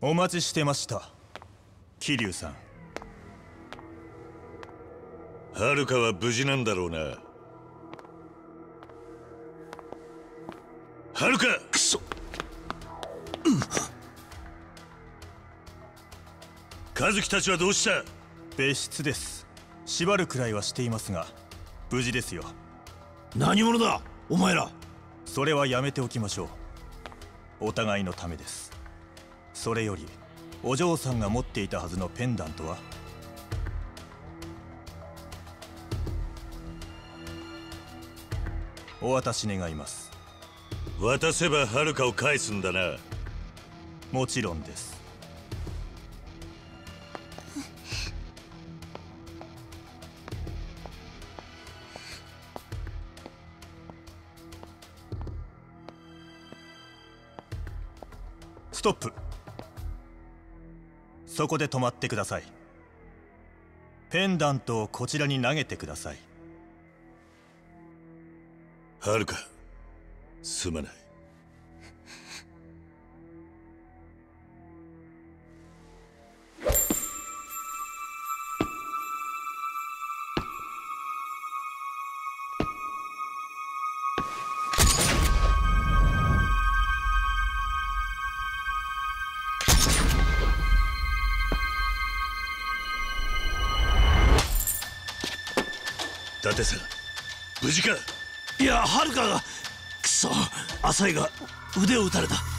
お待ちしてました、桐生さん。 遥は無事なんだろうな。遥！ くそ！ 和樹たちはどうした？ 別室です。縛るくらいはしていますが無事ですよ。 何者だお前ら。 それはやめておきましょう。お互いのためです。それよりお嬢さんが持っていたはずのペンダントは？お渡し願います。 渡せば遥を返すんだな。 もちろんです。ストップ。そこで止まってください。ペンダントをこちらに投げてください。 遥、すまない。伊達さん、無事か？ いや、遥がくそ、浅井が腕を撃たれた。